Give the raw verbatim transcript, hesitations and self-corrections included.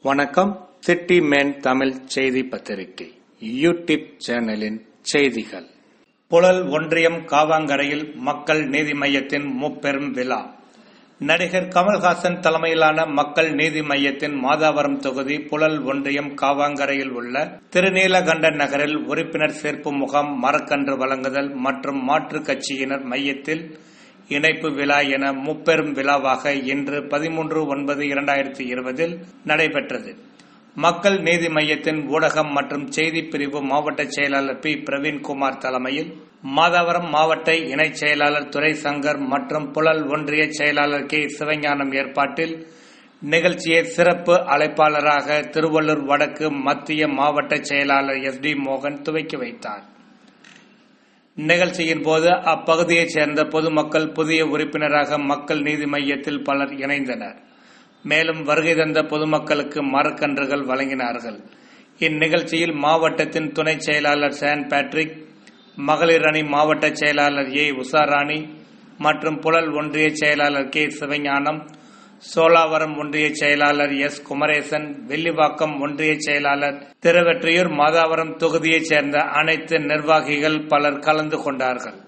வணக்கம். City man Tamil செய்தி பத்திரிகை யூடியூப் சேனலின் செய்திகள். புழல் ஒன்றியம் காவாங்கரையில் மக்கள் நீதி மையத்தின் முப்பெரும் விழா. நடிகர் கமல்ஹாசன் தலைமையிலான மக்கள் நீதி மையத்தின் மாதாவரம் தொகுதி புழல் ஒன்றியம் காவாங்கரையில் உள்ள திருநீலகண்ட நகரில் உறுப்பினர் சேர்ப்பு முகாம், மரக்கன்று வழங்குதல் மற்றும் மாற்றுக் கட்சியினர் மையத்தில் இணைப்பு விழா என முப்பெரும் விழாவாக இன்று பதிமூன்று ஒன்பது இரண்டாயிரத்தி இருபதில் நடைபெற்றது. மக்கள் நீதி மையத்தின் ஊடகம் மற்றும் செய்தி பிரிவு மாவட்ட செயலாளர் பி பிரவீன்குமார் தலைமையில், மாதாவரம் மாவட்ட இணை செயலாளர் துரை சங்கர் மற்றும் புழல் ஒன்றிய செயலாளர் கே சிவஞானம் ஏற்பாட்டில் நிகழ்ச்சியை சிறப்பு அழைப்பாளராக திருவள்ளூர் வடக்கு மத்திய மாவட்ட செயலாளர் எஸ் டி மோகன் துவக்கி வைத்தார். நிகழ்ச்சியின் போது அப்பகுதியைச் சேர்ந்த பொதுமக்கள் புதிய உறுப்பினராக மக்கள் நீதி மையத்தில் பலர் இணைந்தனர். மேலும் வருகை தந்த பொதுமக்களுக்கு மரக்கன்றுகள் வழங்கினார்கள். இந்நிகழ்ச்சியில் மாவட்டத்தின் துணை செயலாளர் சான் பேட்ரிக், மகளிர் அணி மாவட்ட செயலாளர் ஏ உஷாராணி மற்றும் புழல் ஒன்றிய செயலாளர் கே சிவஞானம், சோழாவரம் ஒன்றிய செயலாளர் எஸ் குமரேசன், வெள்ளிவாக்கம் ஒன்றிய செயலாளர் திருவெற்றியூர், மாதாவரம் தொகுதியைச் சேர்ந்த அனைத்து நிர்வாகிகள் பலர் கலந்து கொண்டார்கள்.